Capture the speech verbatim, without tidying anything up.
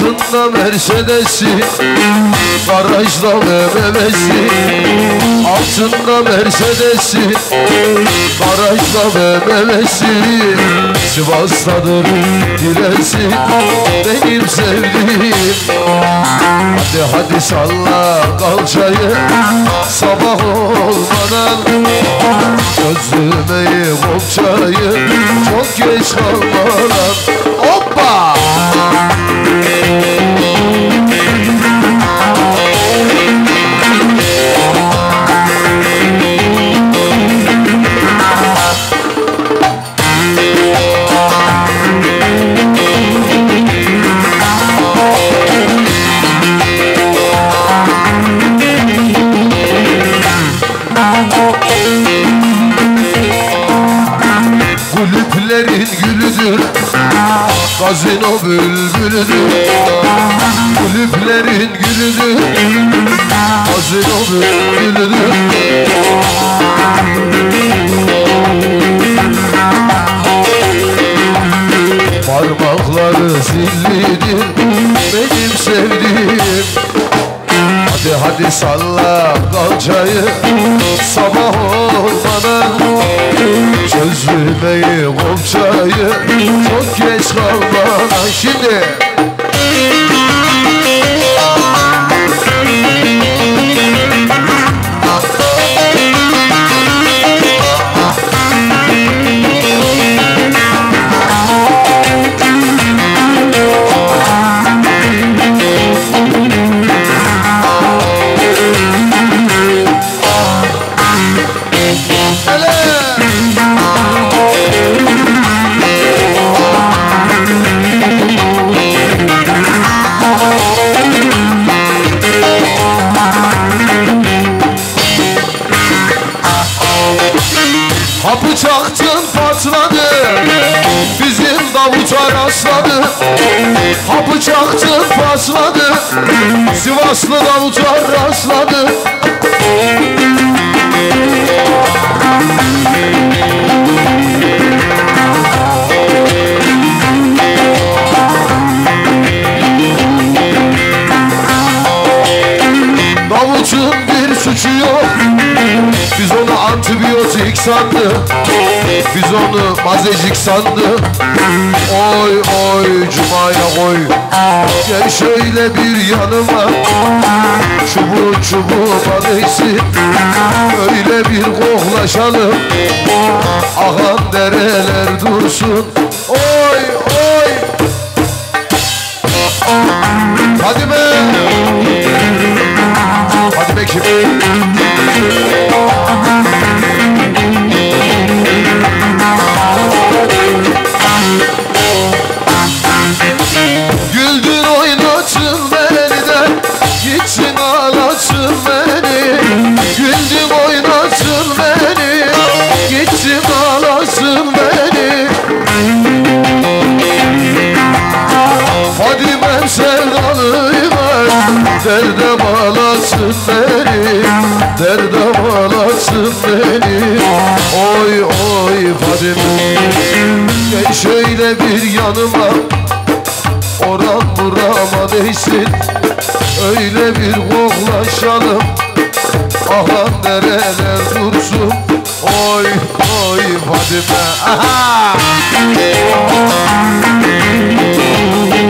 Altında Mercedes'i, garajda M M W'si. Altında Mercedes'i, garajda M M W'si. Sivas'tadır dilesi benim sevdiğim. Hadi hadi salla kalçayı sabah olmadan, çözülmeyi kopçayı çok geç kalmadan. Hoppa! Kulüplerin gülüdür, gazino bülbülüdür. Kulüplerin gülüdür, gazino bülbülüdür. Parmakları zillidir benim sevdiğim. Hadi hadi salla kalçayı sabah olmadan, çözülmeyi kopçayı çok geç kalmadan. Şimdi kapı çaktın patladı, bizim Davut'a rastladı. Kapı çaktın patladı, Sivaslı Davut'a rastladı. Davut'un bir suçu yok, biz onu antibiyotik sandık, biz onu mazecik sandık. Oy oy Cuma'ya oy, gel şöyle bir yanıma, çubuğu çubuğuma değsin, öyle bir koklaşalım, akan dereler dursun. Oy oy Fadime, Fadime kim? Güldün oynatın beni de gitsin ağlasın beni. Güldün oynatın beni gitsin ağlasın beni. Fadime'm sevdalıyım, derde bağlasın beni, derde bağlasın beni. Oy oy Fadime, gel şöyle bir yanıma, oran burama değsin, öyle bir koklaşalım, akan dereler dursun. Oy oy Fadime, aha!